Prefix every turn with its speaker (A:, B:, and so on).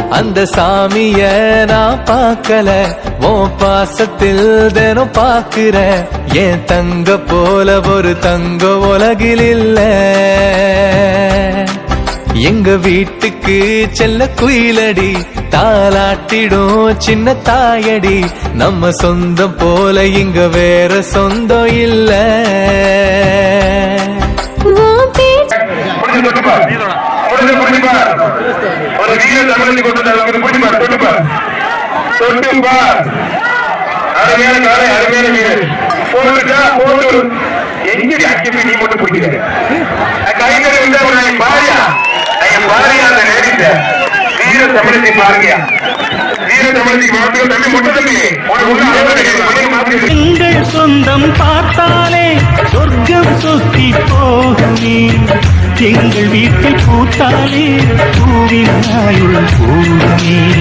A: அந்த சாமிய நான் பார்க்கல, உன் பாசத்தில் தினம் பார்க்கிறேன். என் தங்க போல ஒரு தங்க உலகில் இல்ல. எங்க வீட்டுக்கு செல்ல குயிலடி, தாலாட்டிடும் சின்ன தாயடி. நம்ம சொந்தம் போல இங்க வேற சொந்தம் இல்ல.
B: ஒரு வீர தமிழை கொண்டு அருமையான காலை, அருமையான வீரர் போட்டுட்டா போட்டு எங்கடி அக்கிப்பி நீ மட்டும் பிடிக்கிற கைகளை பாரியா பாரியா அந்த நேரிட்ட வீர தமிழத்தை பாருங்க. வீர தமிழத்தை மாத்திரம் தம்பி முட்டை தம்பி
C: எங்கள் சொந்தம் பார்த்தாலே சொர்க்கம் சுத்தி போகுமே. எங்கள் வீட்டை பூத்தாலே பூவின் நாயுள் போகுமே.